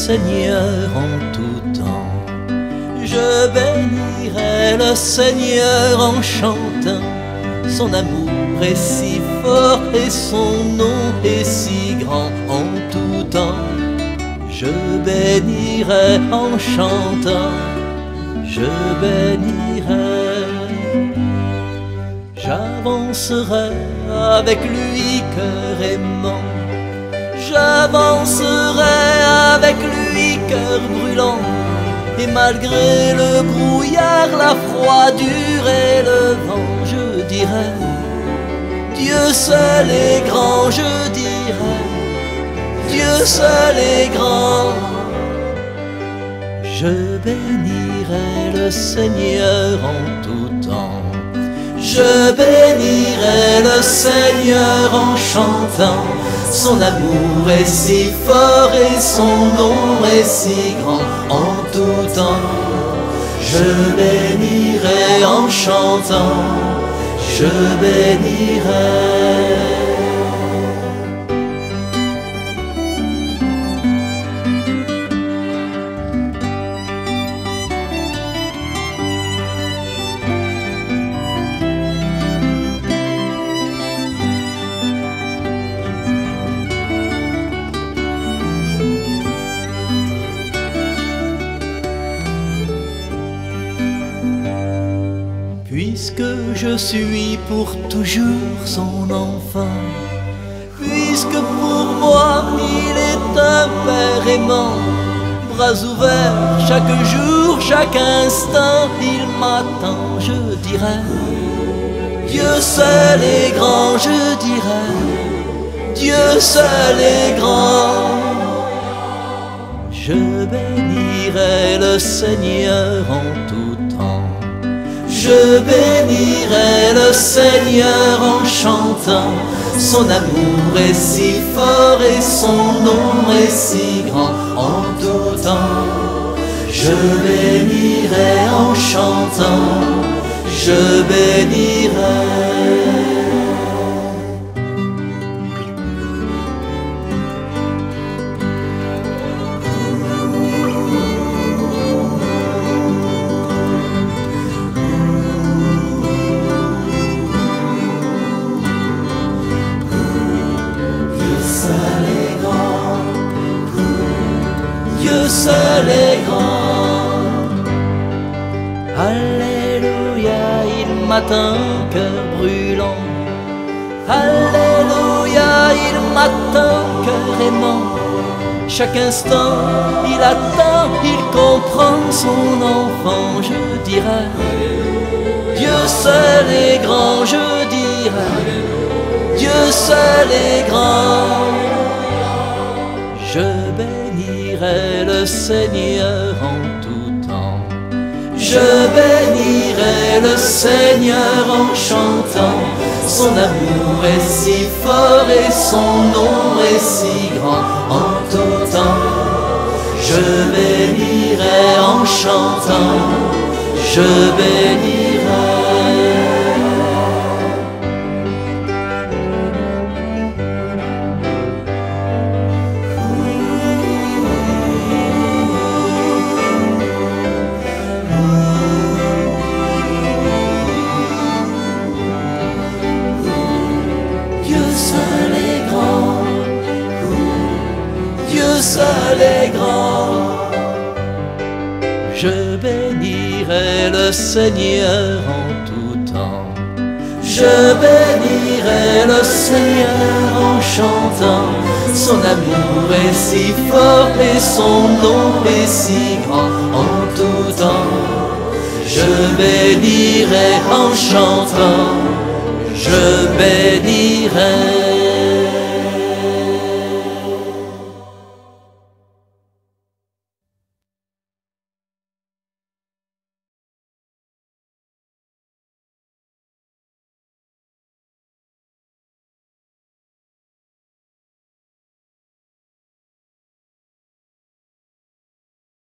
Seigneur en tout temps. Je bénirai le Seigneur en chantant. Son amour est si fort et son nom est si grand en tout temps. Je bénirai en chantant, je bénirai. J'avancerai avec lui cœur aimant. J'avancerai avec lui cœur brûlant. Et malgré le brouillard, la froidure et le vent, je dirai, Dieu seul est grand, je dirai, Dieu seul est grand. Je bénirai le Seigneur en tout temps. Je bénirai le Seigneur en chantant. Son amour est si fort et son nom est si grand en tout temps. Je bénirai en chantant, je bénirai. Puisque je suis pour toujours son enfant, puisque pour moi il est un père aimant, bras ouverts chaque jour, chaque instant, il m'attend, je dirai, Dieu seul est grand, je dirai, Dieu seul est grand. Je bénirai le Seigneur en tout temps. Je bénirai le Seigneur en chantant. Son amour est si fort et son nom est si grand en tout temps. Je bénirai en chantant, je bénirai. Dieu seul est grand. Alléluia, il m'attend, cœur brûlant. Alléluia, il m'attend, cœur aimant. Chaque instant, il attend, il comprend son enfant. Je dirai, Dieu seul est grand, je dirai, Dieu seul est grand. Je bénirai le Seigneur en tout temps. Je bénirai le Seigneur en chantant. Son amour est si fort et son nom est si grand en tout temps. Je bénirai en chantant, je bénirai. Dieu seul est grand. Je bénirai le Seigneur en tout temps. Je bénirai le Seigneur en chantant. Son amour est si fort et son nom est si grand en tout temps. Je bénirai en chantant, je bénirai.